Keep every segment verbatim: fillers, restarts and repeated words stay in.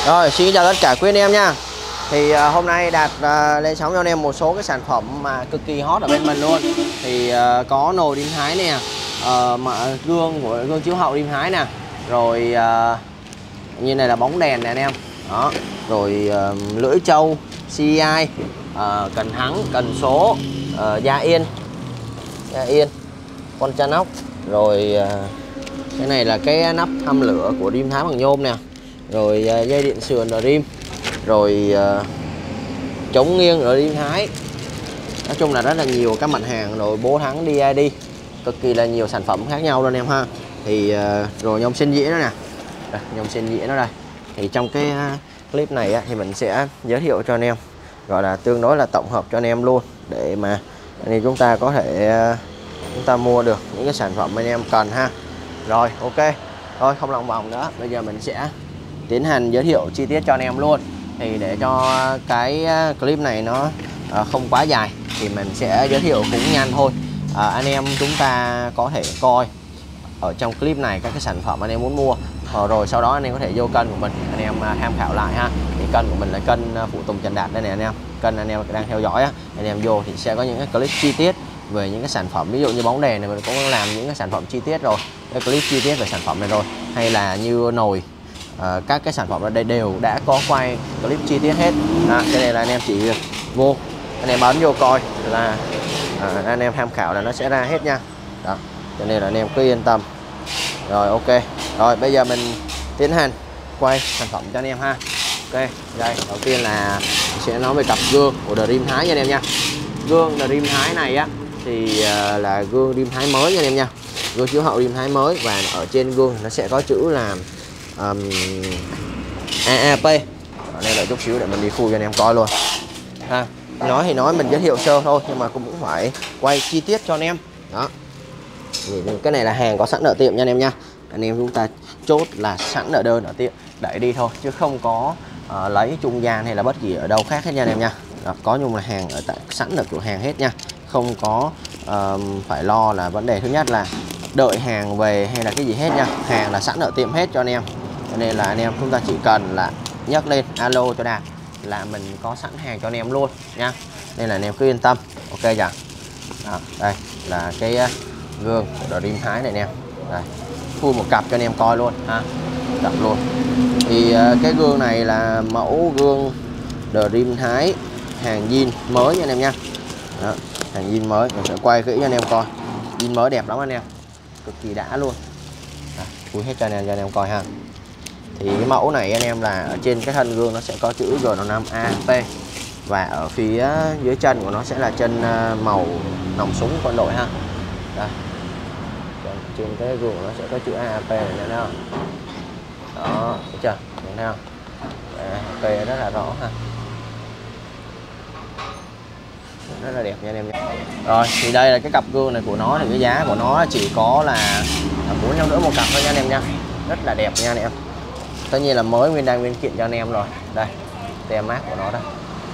Rồi, xin chào tất cả quý anh em nha. Thì uh, hôm nay Đạt uh, lên sóng cho anh em một số cái sản phẩm mà cực kỳ hot ở bên mình luôn. Thì uh, có nồi Rim Thái nè, uh, mà gương của gương chiếu hậu Rim Thái nè, rồi uh, như này là bóng đèn nè anh em. Đó, rồi uh, lưỡi trâu xê i, uh, cần thắng, cần số, uh, da yên, da yên, con chăn ốc, rồi uh, cái này là cái nắp hâm lửa của Rim Thái bằng nhôm nè, rồi uh, dây điện sườn ở Rim, rồi uh, chống nghiêng ở Rim Thái. Nói chung là rất là nhiều các mặt hàng, rồi bố thắng đê i đê, cực kỳ là nhiều sản phẩm khác nhau luôn em ha. Thì uh, rồi nhôm sinh dĩa nữa nè, đây, nhôm sinh dĩa nó đây. Thì trong cái uh, clip này á, thì mình sẽ giới thiệu cho anh em, gọi là tương đối là tổng hợp cho anh em luôn, để mà anh em chúng ta có thể uh, chúng ta mua được những cái sản phẩm anh em cần ha. Rồi ok, thôi không lòng vòng nữa, bây giờ mình sẽ tiến hành giới thiệu chi tiết cho anh em luôn. Thì để cho cái clip này nó không quá dài thì mình sẽ giới thiệu cũng nhanh thôi. à, Anh em chúng ta có thể coi ở trong clip này các cái sản phẩm anh em muốn mua, à, rồi sau đó anh em có thể vô kênh của mình, anh em tham khảo lại ha. Thì kênh của mình là kênh Phụ Tùng Trần Đạt đây nè anh em. Kênh anh em đang theo dõi á, anh em vô thì sẽ có những cái clip chi tiết về những cái sản phẩm, ví dụ như bóng đèn này mình cũng làm những cái sản phẩm chi tiết rồi, cái clip chi tiết về sản phẩm này rồi, hay là như nồi, à, các cái sản phẩm ở đây đều đã có quay clip chi tiết hết. À, cái này là anh em chỉ vô anh em bấm vô coi là à, anh em tham khảo là nó sẽ ra hết nha. Đó, cho nên là anh em cứ yên tâm. Rồi ok, rồi bây giờ mình tiến hành quay sản phẩm cho anh em ha. Ok, đây đầu tiên là mình sẽ nói về cặp gương của The Rim Thái nha anh em nha. Gương The Rim Thái này á thì uh, là gương Rim Thái mới nha anh em nha, gương chiếu hậu Rim Thái mới, và ở trên gương nó sẽ có chữ là um, a a pê. Ở đây đợi chút xíu để mình đi khui cho anh em coi luôn ha. Nói thì nói mình giới thiệu sơ thôi, nhưng mà cũng phải quay chi tiết cho anh em. Đó, cái này là hàng có sẵn ở tiệm nha anh em nha. Anh em chúng ta chốt là sẵn ở đơn ở tiệm, đẩy đi thôi, chứ không có uh, lấy trung gian hay là bất kỳ ở đâu khác hết nha anh em nha. Đó, có nhưng là hàng ở tại sẵn ở cửa hàng hết nha, không có uh, phải lo là vấn đề thứ nhất là đợi hàng về hay là cái gì hết nha. Hàng là sẵn ở tiệm hết cho anh em, cho nên là anh em chúng ta chỉ cần là nhắc lên alo cho Đạt là mình có sẵn hàng cho anh em luôn nha, nên là anh em cứ yên tâm. Ok chưa? Đó, đây là cái uh, gương của Rim Thái này anh em. Đây, khui một cặp cho anh em coi luôn ha, cặp luôn. Thì uh, cái gương này là mẫu gương The Rim Thái hàng zin mới nha anh em nha. Đó, hàng zin mới, mình sẽ quay kỹ cho anh em coi. Zin mới đẹp lắm anh em, cực kỳ đã luôn. Khui hết cho anh em cho anh em coi ha. Thì cái mẫu này anh em là ở trên cái thân gương nó sẽ có chữ G năm A P, và ở phía dưới chân của nó sẽ là chân màu nòng súng quân đội ha. Đây, trên cái gương nó sẽ có chữ a pê này nha. Đó, thấy chưa? Nhìn thấy không? a pê rất là rõ ha, rất là đẹp nha anh em nha. Rồi thì đây là cái cặp gương này của nó, thì cái giá của nó chỉ có là bốn trăm rưỡi một cặp thôi nha anh em nha, rất là đẹp nha anh em. Tất nhiên là mới nguyên đai nguyên kiện cho anh em rồi. Đây, tem mác của nó đây,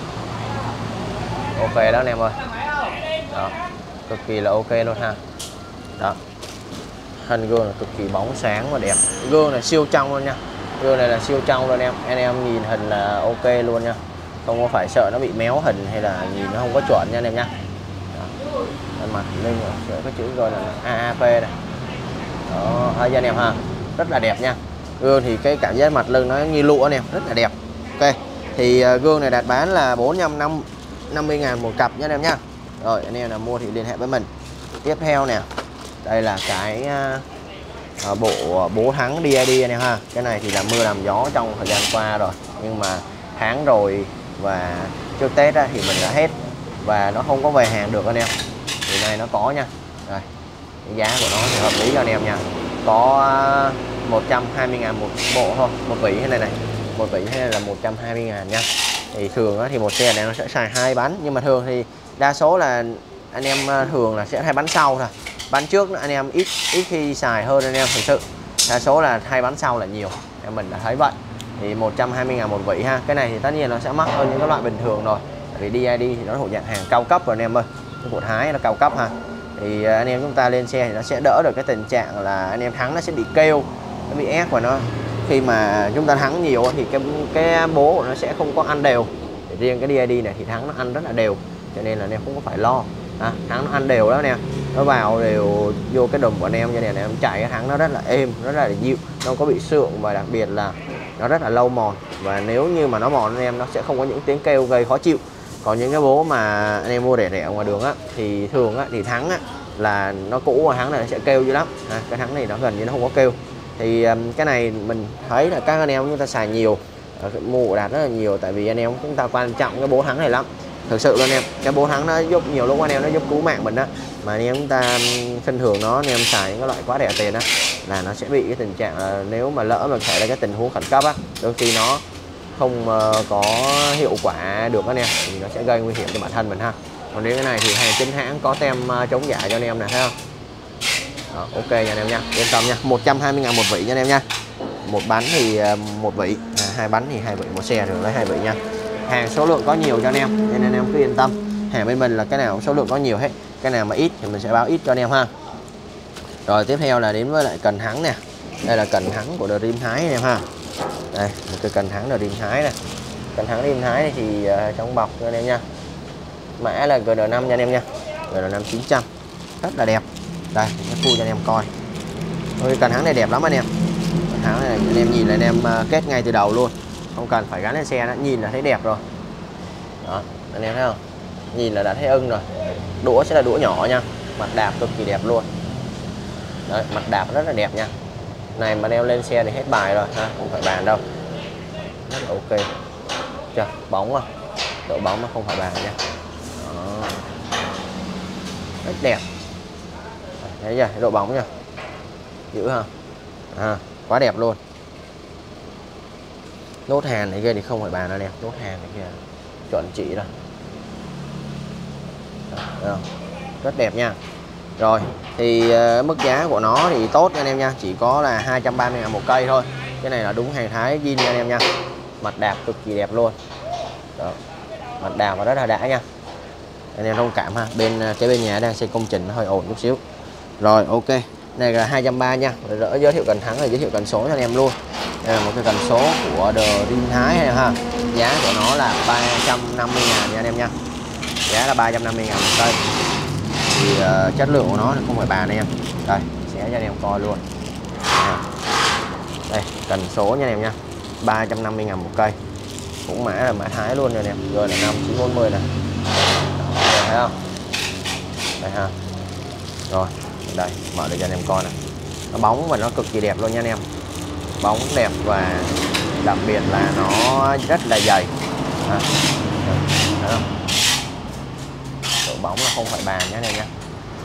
ok đó anh em ơi. Đó, cực kỳ là ok luôn ha. Đó, thân gương là cực kỳ bóng sáng và đẹp. Gương này siêu trong luôn nha, gương này là siêu trong luôn em. Anh em nhìn hình là ok luôn nha, không có phải sợ nó bị méo hình hay là nhìn nó không có chuẩn nha anh em nha. Mặt lên sẽ có chữ gọi là a a pê này. Đó, thấy cho anh em ha, rất là đẹp nha. Gương thì cái cảm giác mặt lưng nó như lụa anh em, rất là đẹp. Ok, thì uh, gương này Đạt bán là bốn trăm năm mươi ngàn một cặp nhé anh em nhá. Rồi anh em nào mua thì liên hệ với mình. Tiếp theo nè, đây là cái uh, bộ bố thắng đê i đê anh em ha. Cái này thì là mưa làm gió trong thời gian qua rồi, nhưng mà tháng rồi và trước Tết á, thì mình đã hết và nó không có về hàng được anh em. Thì này nó có nha. Đây, cái giá của nó thì hợp lý cho anh em nha. Có uh, một trăm hai mươi ngàn một bộ thôi, một vỉ thế này này, một vỉ thế này là một trăm hai mươi ngàn nha. Thì thường á, thì một xe này nó sẽ xài hai bánh, nhưng mà thường thì đa số là anh em thường là sẽ hai bánh sau thôi. Bánh trước anh em ít ít khi xài hơn anh em, thực sự đa số là hai bánh sau là nhiều, em mình đã thấy vậy. Thì một trăm hai mươi ngàn một vỉ ha. Cái này thì tất nhiên nó sẽ mắc hơn những cái loại bình thường rồi, vì đê i đê thì nó thuộc dạng hàng cao cấp rồi anh em ơi, cái của Thái nó cao cấp ha. Thì anh em chúng ta lên xe thì nó sẽ đỡ được cái tình trạng là anh em thắng nó sẽ bị kêu, nó bị ép và nó khi mà chúng ta thắng nhiều thì cái cái bố của nó sẽ không có ăn đều. Để riêng cái đê i đê này thì thắng nó ăn rất là đều, cho nên là anh em không có phải lo. À, thắng nó ăn đều đó nè, nó vào đều vô cái đùm của anh em như này, này em chạy cái thắng nó rất là êm, rất là dịu, nó không có bị sượng, và đặc biệt là nó rất là lâu mòn. Và nếu như mà nó mòn anh em, nó sẽ không có những tiếng kêu gây khó chịu. Còn những cái bố mà anh em mua rẻ rẻ ngoài đường á thì thường á thì thắng á là nó cũ, và thắng này nó sẽ kêu dữ lắm. À, cái thắng này nó gần như nó không có kêu. Thì um, cái này mình thấy là các anh em chúng ta xài nhiều, uh, mua của Đạt rất là nhiều, tại vì anh em chúng ta quan trọng cái bố thắng này lắm. Thực sự luôn em, cái bố thắng nó giúp nhiều lúc anh em nó giúp cứu mạng mình đó. Mà anh em chúng ta khinh thường nó, anh em xài những cái loại quá rẻ tiền á là nó sẽ bị cái tình trạng là nếu mà lỡ mà xảy ra cái tình huống khẩn cấp á, đôi khi nó không uh, có hiệu quả được anh em, thì nó sẽ gây nguy hiểm cho bản thân mình ha. Còn đến cái này thì hàng chính hãng có tem uh, chống giả cho anh em này, thấy không? Đó, ok nha anh em nha, yên tâm nha. Một trăm hai mươi ngàn một vỉ nha anh em nha. Một bánh thì uh, một vỉ, à, hai bánh thì hai vỉ, một xe rồi lấy hai vỉ nha. Hàng số lượng có nhiều cho anh em, nên anh em cứ yên tâm. Hàng bên mình là cái nào số lượng có nhiều hết, cái nào mà ít thì mình sẽ báo ít cho anh em ha. Rồi tiếp theo là đến với lại cần thắng nè. Đây là cần thắng của Dream Thái anh em ha. Đây, một cái cần thắng Dream Thái này. Cần thắng Dream Thái này thì uh, trong bọc cho anh em nha. Mã là giê đê năm nha anh em nha. giê đê năm chín trăm. Rất là đẹp. Đây, nó khui cho anh em coi. Ôi, cần thắng này đẹp lắm anh em. Cần thắng này anh em nhìn là anh em uh, kết ngay từ đầu luôn. Không cần phải gắn lên xe nữa, nhìn là thấy đẹp rồi. Đó, anh em thấy không? Nhìn là đã thấy ưng rồi. Đũa sẽ là đũa nhỏ nha. Mặt đạp cực kỳ đẹp luôn. Đấy, mặt đạp rất là đẹp nha. Này mà đeo lên xe thì hết bài rồi ha, không phải bàn đâu. Rất là ok. Chưa, bóng không? Độ bóng nó không phải bàn nha. Đó. Rất đẹp. Thấy chưa, độ bóng nha. Dữ ha. À, quá đẹp luôn. Nốt hàn này kia thì không phải bàn đâu nè, nốt hàn này kia chuẩn chỉ rồi. Đó, rất đẹp nha. Rồi thì uh, mức giá của nó thì tốt nha anh em nha, chỉ có là hai trăm ba mươi ngàn một cây thôi. Cái này là đúng hàng Thái zin nha anh em nha. Mặt đạp cực kỳ đẹp luôn. Đó. Mặt đạp và rất là đã nha. Anh em thông cảm ha, bên cái bên nhà đang xây công trình nó hơi ồn chút xíu. Rồi ok, này là hai trăm ba mươi nha. Rồi đỡ giới thiệu cần thắng rồi giới thiệu cần số cho anh em luôn. Đây là một cái cần số của Dream Thái này ha. Giá của nó là ba trăm năm mươi ngàn nha anh em nha. Giá là ba trăm năm mươi ngàn một cây. Thì uh, chất lượng của nó không phải bàn này em. Đây, sẽ cho anh em coi luôn. Đây, cần số nha anh em nha. ba trăm năm mươi ngàn một cây. Cũng mã là mã Thái luôn rồi nè. Rồi là năm chín bốn mươi này. Thấy không? Đây ha. Rồi, đây, mở để cho anh em coi này. Nó bóng và nó cực kỳ đẹp luôn nha anh em. Bóng đẹp và đặc biệt là nó rất là dày. À, thấy không? Độ bóng là không phải bàn nhé anh em nhé.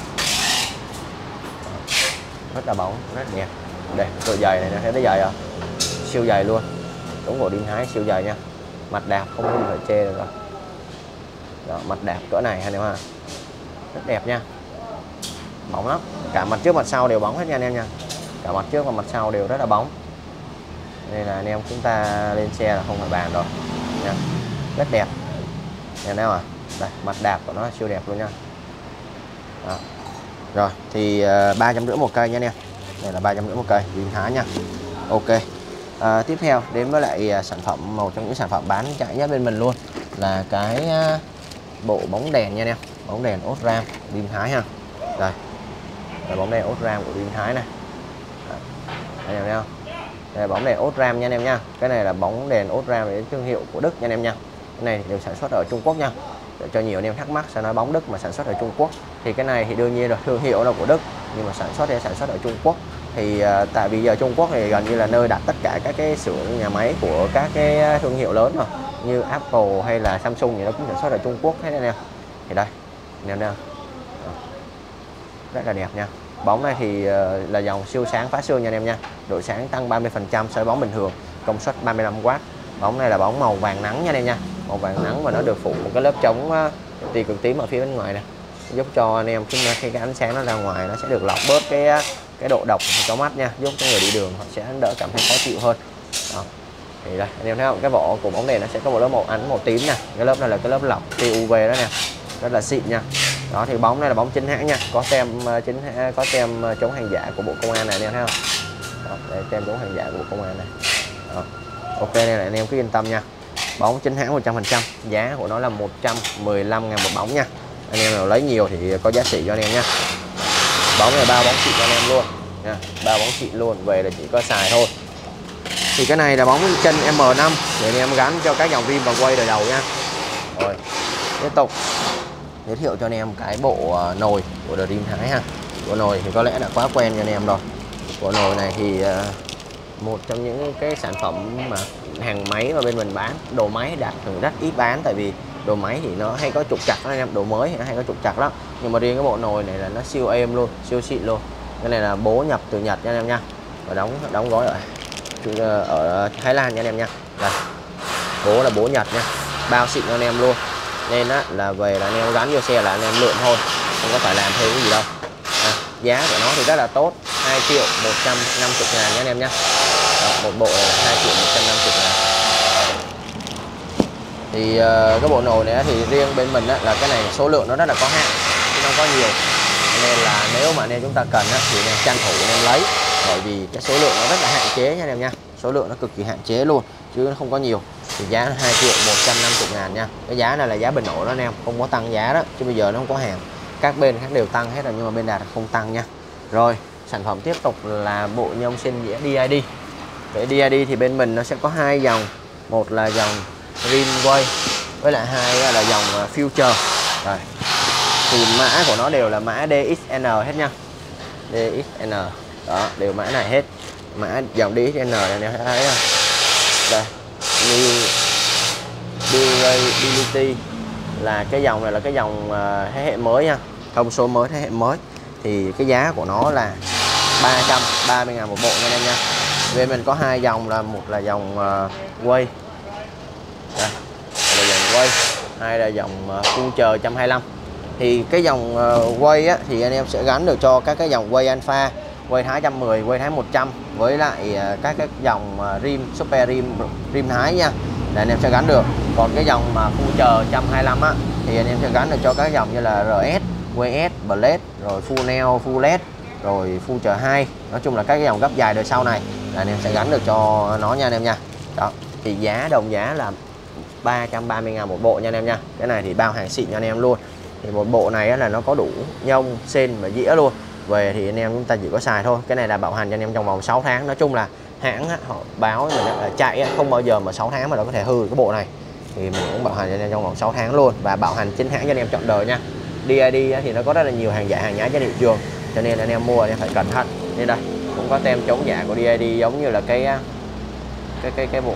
Rất là bóng, rất là đẹp. Đây, độ dày này, thấy nó dày không? Siêu dày luôn. Đúng của Dream Thái siêu dày nha. Mặt đạp không có gì phải chê được rồi. Đó, mặt đạp cỡ này anh em ha. Rất đẹp nha. Bóng lắm. Cả mặt trước mặt sau đều bóng hết nha anh em nha. Cả mặt trước và mặt sau đều rất là bóng. Nên là anh em chúng ta lên xe là không phải bàn rồi nha. Rất đẹp. Nhìn nào à? Đây, mặt đạp của nó siêu đẹp luôn nha. Đó. Rồi thì uh, ba trăm rưỡi một cây nha anh em. Đây là ba trăm rưỡi một cây, Dream Thái nha. Ok. À, tiếp theo đến với lại uh, sản phẩm, một trong những sản phẩm bán chạy nhất bên mình luôn là cái uh, bộ bóng đèn nha anh em. Bóng đèn Osram Dream Thái ha. Đây. Là bóng đèn Osram của Dream Thái này. Anh em thấy không? Đây là bóng đèn Osram nha anh em nha. Cái này là bóng đèn Osram đến thương hiệu của Đức nha anh em nha. Cái này đều sản xuất ở Trung Quốc nha. Để cho nhiều anh em thắc mắc sao nói bóng Đức mà sản xuất ở Trung Quốc, thì cái này thì đương nhiên là thương hiệu là của Đức, nhưng mà sản xuất thì sản xuất ở Trung Quốc. Thì uh, tại vì giờ Trung Quốc thì gần như là nơi đặt tất cả các cái xưởng nhà máy của các cái thương hiệu lớn rồi, như Apple hay là Samsung thì nó cũng sản xuất ở Trung Quốc hết anh em. Thì đây, anh em thấy không? Rất là đẹp nha. Bóng này thì uh, là dòng siêu sáng phá xương nha anh em nha. Độ sáng tăng ba mươi phần trăm so với bóng bình thường, công suất ba mươi lăm oát. Bóng này là bóng màu vàng nắng nha anh em nha. Màu vàng nắng và nó được phủ một cái lớp chống uh, tia cực tím ở phía bên ngoài này, giúp cho anh em khi cái ánh sáng nó ra ngoài nó sẽ được lọc bớt cái cái độ độc cho mắt nha, giúp cho người đi đường họ sẽ đỡ cảm thấy khó chịu hơn. Đó. Thì đây anh em thấy không, cái vỏ của bóng đèn nó sẽ có một lớp màu ánh màu tím nè, cái lớp này là cái lớp lọc tia u vê đó nè, rất là xịn nha. Đó thì bóng này là bóng chính hãng nha, có tem chính hãng, có tem chống hàng giả của Bộ Công an này anh em thấy không? Đó, để tem dấu hàng giả của Bộ Công an này. Đó. Ok, này là anh em cứ yên tâm nha. Bóng chính hãng một trăm phần trăm, giá của nó là một trăm mười lăm ngàn một bóng nha. Anh em nào lấy nhiều thì có giá sỉ cho anh em nha. Bóng này ba bóng xịn cho anh em luôn nha, ba bóng xịn luôn, về là chỉ có xài thôi. Thì cái này là bóng chân M năm để anh em gắn cho các dòng rim và quay đời đầu nha. Rồi, tiếp tục giới thiệu cho anh em cái bộ nồi của Dream Thái ha. Bộ nồi thì có lẽ đã quá quen cho anh em rồi. Bộ nồi này thì một trong những cái sản phẩm mà hàng máy mà bên mình bán, đồ máy đạt thường rất ít bán, tại vì đồ máy thì nó hay có trục trặc anh em, đồ mới thì nó hay có trục trặc lắm. Nhưng mà riêng cái bộ nồi này là nó siêu êm luôn, siêu xịn luôn. Cái này là bố nhập từ Nhật nha anh em nha, và đóng đóng gói ở ở Thái Lan nha anh em nha. Đây, bố là bố Nhật nha, bao xịn cho anh em luôn. Nên á, là về là anh em gắn vô xe là anh em lượn thôi, không có phải làm thêm cái gì đâu. À, giá của nó thì rất là tốt, hai triệu một trăm năm mươi ngàn nha anh em nhé. Một bộ này là hai triệu một trăm năm mươi ngàn. Thì uh, cái bộ nồi này thì riêng bên mình á, là cái này số lượng nó rất là có hạn chứ không có nhiều, nên là nếu mà anh em chúng ta cần á, thì anh em tranh thủ anh em lấy, bởi vì cái số lượng nó rất là hạn chế nha anh em nha, số lượng nó cực kỳ hạn chế luôn chứ nó không có nhiều. Thì giá là hai triệu một trăm năm mươi ngàn nha. Cái giá này là giá bình ổn đó anh em, không có tăng giá đó, chứ bây giờ nó không có hàng, các bên khác đều tăng hết rồi nhưng mà bên Đạt không tăng nha. Rồi, sản phẩm tiếp tục là bộ nhôm sinh đĩa đê i đê. Cái đê i đê thì bên mình nó sẽ có hai dòng, một là dòng rim quay với lại hai là dòng future. Rồi, thì mã của nó đều là mã đê ích en hết nha, đê ích en đó, đều mã này hết, mã dòng đê ích en này anh em thấy không? Đây, new durability là cái dòng này là cái dòng thế hệ mới nha, thông số mới thế hệ mới. Thì cái giá của nó là ba trăm ba mươi ngàn một bộ nha anh em nha. Bên mình có hai dòng, là một là dòng uh, quay, đây, là dòng quay, hai là dòng uh, future một trăm hai mươi lăm. Thì cái dòng uh, quay á, thì anh em sẽ gắn được cho các cái dòng quay alpha, quay Thái một trăm mười, quay Thái một trăm, với lại uh, các cái dòng uh, rim super rim rim Thái nha, là anh em sẽ gắn được. Còn cái dòng mà future một trăm hai mươi lăm á, thì anh em sẽ gắn được cho các dòng như là rờ ét, quay ét, Blade, rồi full neo, full led, rồi future hai, nói chung là các cái dòng gấp dài đời sau này là anh em sẽ gắn được cho nó nha anh em nha. Đó, thì giá đồng giá là ba trăm ba mươi ngàn một bộ nha anh em nha. Cái này thì bao hàng xịn cho anh em luôn. Thì một bộ này là nó có đủ nhông, sên và dĩa luôn. Về thì anh em chúng ta chỉ có xài thôi. Cái này là bảo hành cho anh em trong vòng sáu tháng. Nói chung là hãng họ báo mình là chạy không bao giờ mà sáu tháng mà nó có thể hư cái bộ này. Thì mình cũng bảo hành cho anh em trong vòng sáu tháng luôn, và bảo hành chính hãng cho anh em trọn đời nha. đê i đê thì nó có rất là nhiều hàng giả hàng nhái trên thị trường, cho nên anh em mua anh em phải cẩn thận. Nên đây cũng có tem chống giả của đê i đê giống như là cái cái cái cái bộ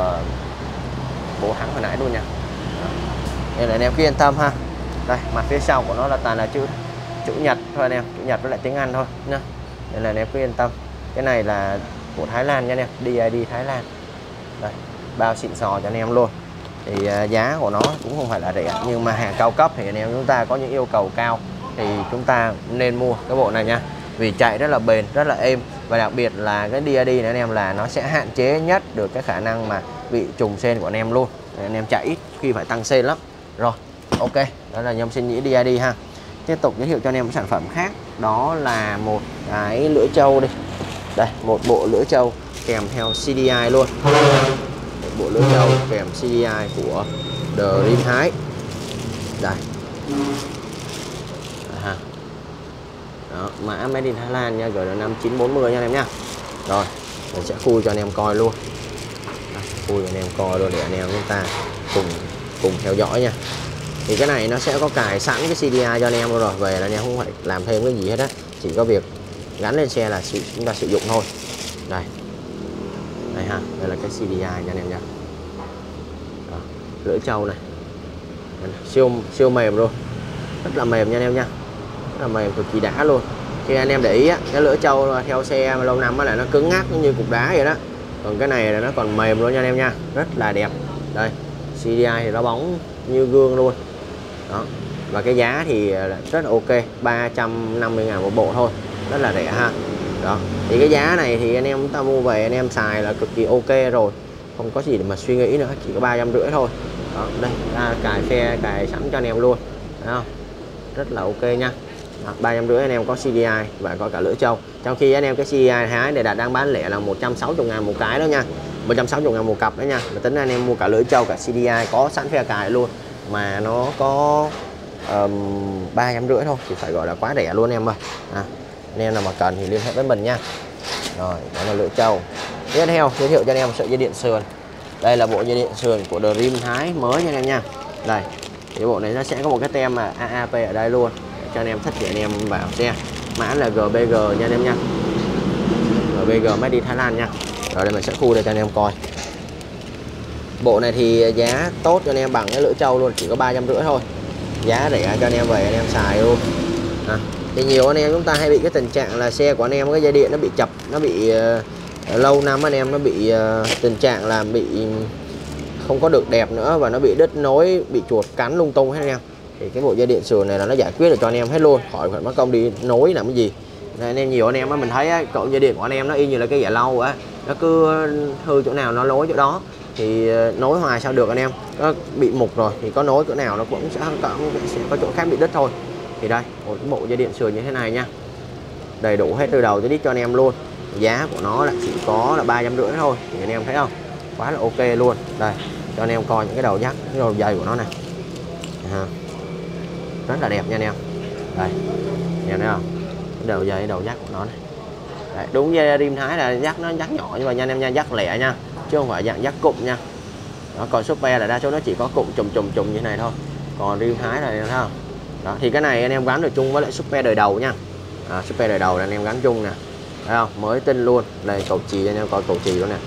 bộ thắng hồi nãy luôn nha. Nên là anh em cứ yên tâm ha. Đây, mặt phía sau của nó là toàn là chữ chữ Nhật thôi anh em, chữ Nhật với lại tiếng Anh thôi nha. Nên là anh em cứ yên tâm. Cái này là của Thái Lan nha anh em, đê i đê Thái Lan. Đây, bao xịn sò cho anh em luôn. Thì uh, giá của nó cũng không phải là rẻ, nhưng mà hàng cao cấp thì anh em chúng ta có những yêu cầu cao thì chúng ta nên mua cái bộ này nha, vì chạy rất là bền, rất là êm, và đặc biệt là cái đê i đê này anh em là nó sẽ hạn chế nhất được cái khả năng mà bị trùng sên của anh em luôn. Để anh em chạy ít khi phải tăng sên lắm. Rồi, ok, đó là nhôm sinh nhĩ đê i đê ha. Tiếp tục giới thiệu cho anh em một sản phẩm khác, đó là một cái lưỡi trâu đi. Đây, một bộ lưỡi trâu kèm theo xê đê i luôn. Một bộ lưỡi trâu kèm xê đê i của Dream Thái. Đây. À. Đó, mã Made in Thái Lan nha, G R năm chín bốn mươi nha anh em nha. Rồi, mình sẽ khui cho anh em coi luôn. Đây, khui cho anh em coi luôn để anh em chúng ta cùng cùng theo dõi nha. Thì cái này nó sẽ có cài sẵn cái xê đê i cho anh em luôn rồi, về là anh em không phải làm thêm cái gì hết á, chỉ có việc gắn lên xe là chúng ta sử dụng thôi. Đây. Đây ha, đây là cái xê đê i nha anh em nha. Đó, lưỡi trâu này. Siêu siêu mềm luôn. Rất là mềm nha anh em nha. Rất là mềm, cực kỳ đã luôn. Khi anh em để ý á, cái lưỡi trâu theo xe mà lâu năm á là nó cứng ngắc như cục đá vậy đó. Còn cái này là nó còn mềm luôn nha anh em nha, rất là đẹp. Đây, xê đê i thì nó bóng như gương luôn. Đó. Và cái giá thì rất là ok, ba trăm năm mươi ngàn một bộ thôi, rất là rẻ ha. Đó, thì cái giá này thì anh em chúng ta mua về anh em xài là cực kỳ ok rồi, không có gì để mà suy nghĩ nữa, chỉ có ba trăm rưỡi thôi. Đó, đây ta cài phe cài sẵn cho anh em luôn. Thấy không? Rất là ok nha. ba trăm rưỡi anh em có xê đê i và có cả lưỡi trâu. Trong khi anh em cái xê đê i Thái này Đạt đang bán lẻ là một trăm sáu mươi ngàn một cái đó nha, một trăm sáu mươi ngàn một cặp đó nha. Và tính anh em mua cả lưỡi trâu cả xê đê i có sẵn phe cài luôn mà nó có um, ba trăm rưỡi thôi thì phải gọi là quá rẻ luôn em ơi. À, anh em nào mà cần thì liên hệ với mình nha. Rồi, đó là lưỡi trâu. Tiếp theo giới thiệu cho anh em sợi dây điện sườn. Đây là bộ dây điện sườn của Dream Thái mới nha anh em nha. Đây, cái bộ này nó sẽ có một cái tem mà a a pê ở đây luôn để cho anh em thích thì anh em vào xe. Mã là giê bê giê nha anh em nha. giê bê giê Made in Thái Lan nha. Rồi đây mình sẽ khu đây cho anh em coi. Bộ này thì giá tốt cho anh em bằng cái lưỡi trâu luôn, chỉ có ba trăm rưỡi thôi. Giá rẻ cho anh em về anh em xài luôn. À, thì nhiều anh em chúng ta hay bị cái tình trạng là xe của anh em cái dây điện nó bị chập, nó bị uh, lâu năm anh em nó bị uh, tình trạng là bị không có được đẹp nữa và nó bị đứt nối, bị chuột cắn lung tung hết anh em. Thì cái bộ dây điện sườn này là nó giải quyết được cho anh em hết luôn, khỏi phải mất công đi nối làm cái gì. Nên anh em nhiều anh em á, mình thấy á, cậu dây điện của anh em nó y như là cái giả lâu á, nó cứ hư chỗ nào nó nối chỗ đó thì nối hoài sao được anh em. Nó bị mục rồi thì có nối chỗ nào nó cũng sẽ có, sẽ có chỗ khác bị đứt thôi. Thì đây, một cái bộ dây điện sườn như thế này nha, đầy đủ hết từ đầu tới đít cho anh em luôn. Giá của nó là chỉ có là ba trăm rưỡi thôi thì anh em thấy không, quá là ok luôn. Đây cho anh em coi những cái đầu dắt, cái đầu dây của nó này, à, rất là đẹp nha anh em. Đây anh em thấy không, cái đầu dây, đầu dắt của nó này. Đấy, đúng dây Dream Thái là dắt nó dắt nhỏ như vậy nha anh em nha, dắt lẻ nha chứ không phải dạng dắt cụm nha. Đó, còn Super là đa số nó chỉ có cụm chùm chùm chùm như này thôi, còn Dream Thái là thấy không. Đó, thì cái này anh em gắn được chung với lại Super đời đầu nha. À, Super đời đầu là anh em gắn chung nè, thấy không, mới tinh luôn. Đây cầu chì cho anh em coi cầu chì luôn nè,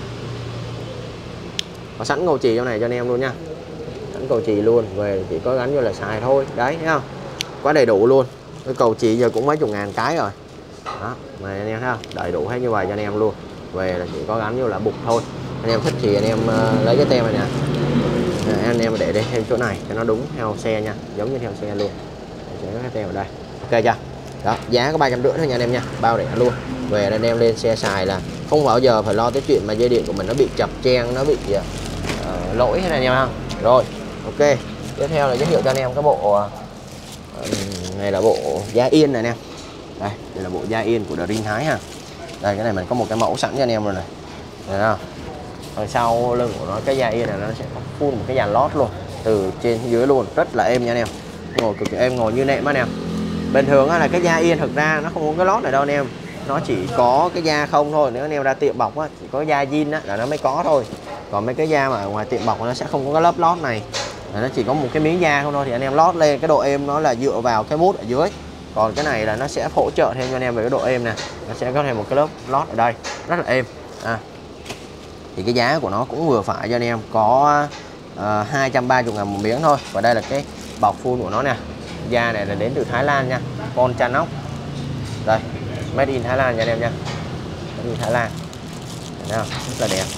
có sẵn cầu chì trong này cho anh em luôn nha, sẵn cầu chì luôn, về chỉ có gắn vô là xài thôi. Đấy thấy không, quá đầy đủ luôn. Cái cầu chì giờ cũng mấy chục ngàn cái rồi đó, mà anh em thấy không, đầy đủ hết như vậy cho anh em luôn. Về là chỉ có gắn vô là bục thôi. Anh em thích thì anh em uh, lấy cái tem này nè, anh em để đây thêm chỗ này cho nó đúng theo xe nha, giống như theo xe luôn. Sẽ có cái tem ở đây, ok chưa. Đó, giá có ba trăm rưỡi thôi nha anh em nha, bao rẻ luôn. Về anh em lên xe xài là không bao giờ phải lo tới chuyện mà dây điện của mình nó bị chập chen, nó bị uh, lỗi hết anh em không. Rồi ok, tiếp theo là giới thiệu cho anh em cái bộ uh, này là bộ da yên này anh em. Đây, đây là bộ da yên của Dream Thái ha. Đây cái này mình có một cái mẫu sẵn cho anh em rồi này, thấy không. Ở sau lưng của nó cái da yên này nó sẽ full một cái dàn lót luôn, từ trên dưới luôn, rất là êm nha anh em, ngồi cực kỳ êm, ngồi như nệm anh em. Bình thường là cái da yên thực ra nó không có cái lót này đâu anh em, nó chỉ có cái da không thôi. Nếu anh em ra tiệm bọc á, chỉ có da zin á là nó mới có thôi, còn mấy cái da mà ở ngoài tiệm bọc nó sẽ không có cái lớp lót này, nó chỉ có một cái miếng da không thôi. Thì anh em lót lên cái độ êm nó là dựa vào cái mút ở dưới, còn cái này là nó sẽ hỗ trợ thêm cho anh em về cái độ êm nè, nó sẽ có thêm một cái lớp lót ở đây rất là êm. À, thì cái giá của nó cũng vừa phải cho anh em, có uh, hai trăm ba mươi ngàn một miếng thôi. Và đây là cái bọc full của nó nè, da này là đến từ Thái Lan nha, con chăn ốc. Đây, made in Thái Lan nha anh em nha, made in Thái Lan, thấy không, rất là đẹp.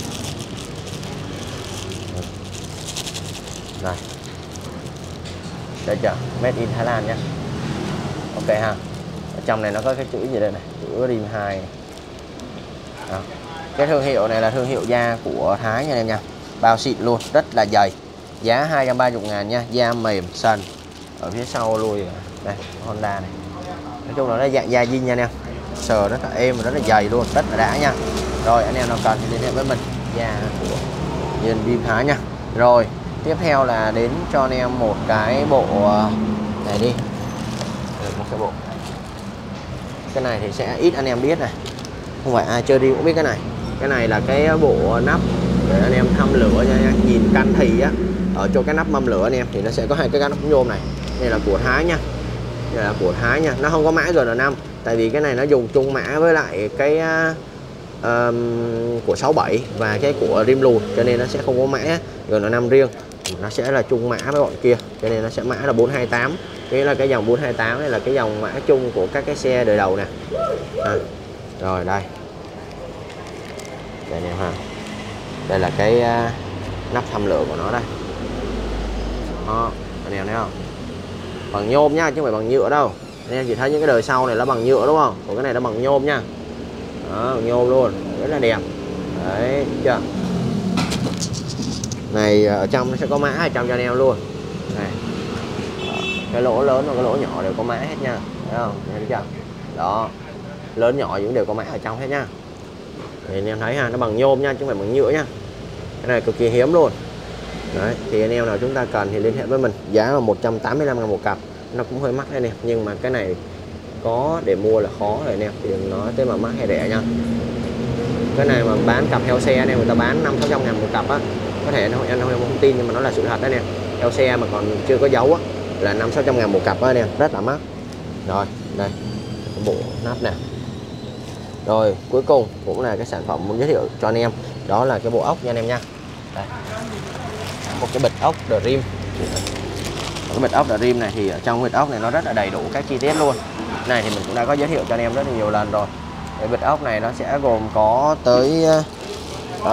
Đây, đây chưa, made in Thái Lan nha, ok ha. Ở trong này nó có cái chữ gì đây này, chữ Dream hai. Đó. Cái thương hiệu này là thương hiệu da của Thái nha anh em nha, bao xịn luôn, rất là dày. Giá hai trăm ba mươi ngàn nha, da mềm sần. Ở phía sau lui đây Honda này, nói chung là nó dạng da zin nha anh em, sờ rất là êm và rất là dày luôn, rất là đã nha. Rồi anh em nào cần thì liên hệ với mình, da của Dream Thái nha. Rồi tiếp theo là đến cho anh em một cái bộ này đi, một cái bộ, cái này thì sẽ ít anh em biết này, không phải ai chơi đi cũng biết cái này. Cái này là cái bộ nắp để anh em thăm lửa nha, nhìn canh thì á, ở chỗ cái nắp mâm lửa anh em thì nó sẽ có hai cái nắp nhôm này. Đây là của Thái nha, đây là của Thái nha, nó không có mã G N năm, tại vì cái này nó dùng chung mã với lại cái um, của sáu bảy và cái của Dream lùn, cho nên nó sẽ không có mã G N năm riêng, nó sẽ là chung mã với bọn kia, cho nên nó sẽ mã là bốn hai tám. Cái là cái dòng bốn hai tám này là cái dòng mã chung của các cái xe đời đầu nè. À, rồi đây, đây anh em ha, đây là cái uh, nắp thăm lửa của nó đây. Đó, anh em thấy không, bằng nhôm nha chứ không phải bằng nhựa đâu. Anh em chỉ thấy những cái đời sau này nó bằng nhựa đúng không, còn cái này nó bằng nhôm nha. Đó, bằng nhôm luôn, rất là đẹp. Đấy chưa, này ở trong nó sẽ có mã ở trong cho anh em luôn này. Cái lỗ lớn và cái lỗ nhỏ đều có mã hết nha. thấy không, thấy chưa đó, lớn nhỏ những đều có mã ở trong hết nhá. Thì anh em thấy ha, nó bằng nhôm nha chứ không phải bằng nhựa nhá, cái này cực kỳ hiếm luôn. Đấy, thì anh em nào chúng ta cần thì liên hệ với mình, giá là một trăm tám mươi lăm ngàn một cặp, nó cũng hơi mắc anh em, nhưng mà cái này có để mua là khó rồi anh em, thì đừng nói tới mà mắc hay rẻ nha. Cái này mà bán cặp heo xe anh em, người ta bán năm sáu trăm ngàn một cặp á, có thể nó anh không tin nhưng mà nó là sự thật đấy anh em. Heo xe mà còn chưa có dấu á là năm sáu trăm ngàn một cặp á anh em, rất là mắc. Rồi đây bộ nắp nè. Rồi cuối cùng cũng là cái sản phẩm muốn giới thiệu cho anh em, đó là cái bộ ốc nha anh em nha. Đây. Một cái bịch ốc Dream. Cái bịch ốc Dream này thì ở trong bịch ốc này nó rất là đầy đủ các chi tiết luôn. Này thì mình cũng đã có giới thiệu cho anh em rất là nhiều lần rồi. Cái bịch ốc này nó sẽ gồm có tới uh,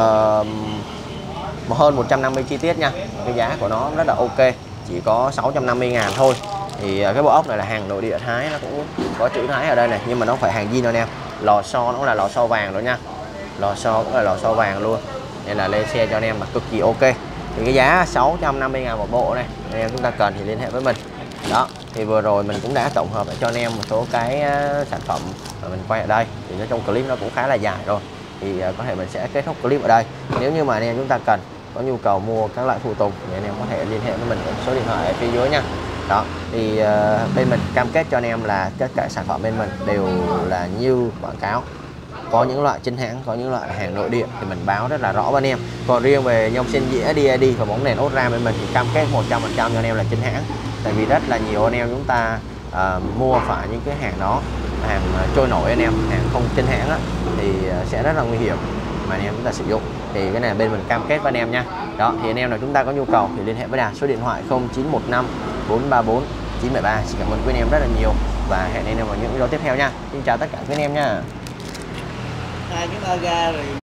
hơn một trăm năm mươi chi tiết nha. Cái giá của nó rất là ok, chỉ có sáu trăm năm mươi ngàn thôi. Thì cái bộ ốc này là hàng nội địa Thái, nó cũng có chữ Thái ở đây này, nhưng mà nó phải hàng zin anh em. Lò xo nó cũng là lò xo vàng rồi nha, lò xo cũng là lò xo vàng luôn, nên là lên xe cho anh em mà cực kỳ ok. Thì cái giá sáu trăm năm mươi ngàn một bộ này, anh em chúng ta cần thì liên hệ với mình. Đó, thì vừa rồi mình cũng đã tổng hợp lại cho anh em một số cái uh, sản phẩm mà mình quay ở đây. Thì trong clip nó cũng khá là dài rồi, thì uh, có thể mình sẽ kết thúc clip ở đây. Nếu như mà anh em chúng ta cần có nhu cầu mua các loại phụ tùng thì anh em có thể liên hệ với mình ở số điện thoại ở phía dưới nha. Đó, thì uh, bên mình cam kết cho anh em là tất cả sản phẩm bên mình đều là như quảng cáo. Có những loại chính hãng, có những loại hàng nội địa thì mình báo rất là rõ với anh em. Còn riêng về nhông sen dĩa đê i đê và bóng đèn ốt ram bên mình thì cam kết một trăm phần trăm cho anh em là chính hãng. Tại vì rất là nhiều anh em chúng ta uh, mua phải những cái hàng đó, hàng uh, trôi nổi anh em, hàng không chính hãng á, thì uh, sẽ rất là nguy hiểm mà anh em chúng ta sử dụng. Thì cái này bên mình cam kết với anh em nha. Đó, thì anh em nào chúng ta có nhu cầu thì liên hệ với Đạt số điện thoại không chín một năm bốn ba bốn chín bảy ba. Xin cảm ơn quý anh em rất là nhiều và hẹn anh em vào những video tiếp theo nha. Xin chào tất cả quý anh em nha. Hai cái ra rồi.